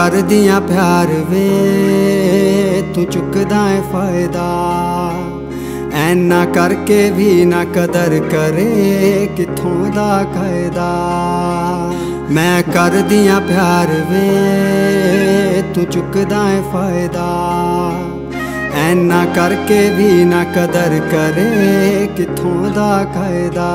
कर दिया प्यार वे तू चुकदा है फायदा, ऐना करके भी ना कदर करे किथों दा कायदा। मैं कर दिया प्यार वे तू चुकदा है फायदा, ऐना करके भी ना कदर करे किथों दा कायदा।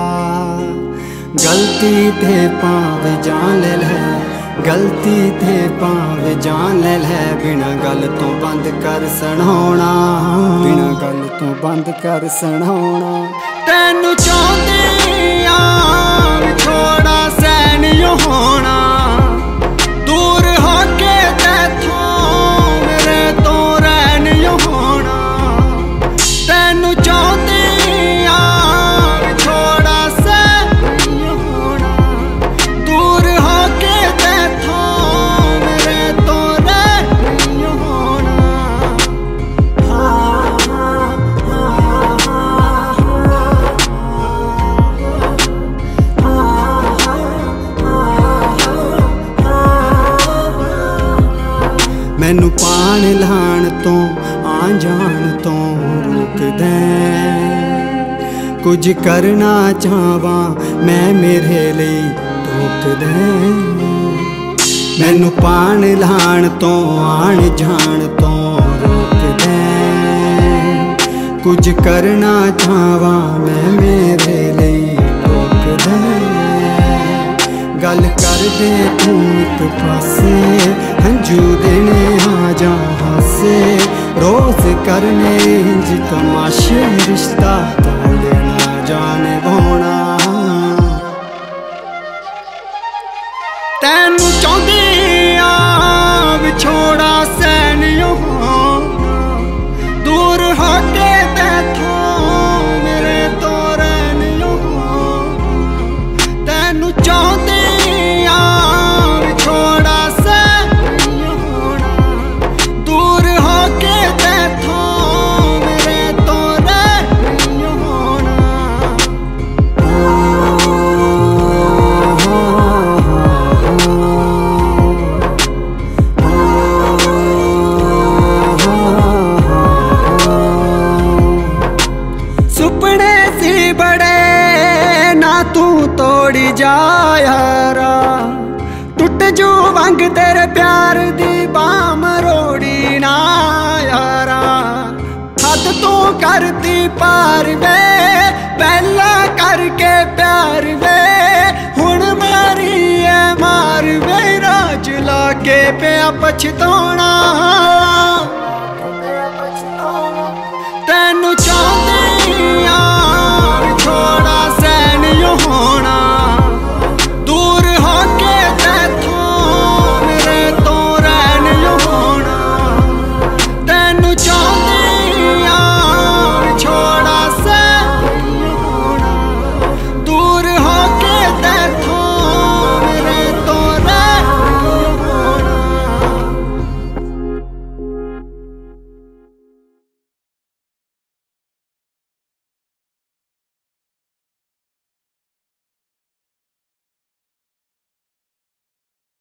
गलती थे पावे जान ले लै, गलती थे पावे जान ले लै, बिना गल तो बंद कर सुनाउणा, बिना गल तो बंद कर सुनाउणा। तैनू चाहते थोड़ा सैनियो होना, दूर होके तैथों मेरे तो रैनियो होना। तैनू चाहते थोड़ा सैनियो होना, दूर होके तैथों मेरे तो रैनियो होना। मैनू पान लाण तो आ जान तो रोक दे, कुछ करना चाहवा मैं मेरे लिए रोक दे। मैनू पान लाण तो आन जान तो रोक दे, कुछ करना चाहवा मैं मेरे लिए रोक दे। गल कर दे तू एक पासे, हंजू देने आ जा हासे, रोज करने इंज तमाशे, रिश्ता तोड़े ना जाने बोना। तैनू चाहते विछोड़ा सैनियो होना, दूर होके तैथों मेरे तो रैनियो होना। तैनू चाहते तू तोड़ी जा यारा, टुट जू वंग तेरे प्यार दी बाम रोड़ी ना यारा। हद तू करती पार वे पहला करके प्यार वे, हुण मारी है मार वे राज लाके पे पछताना।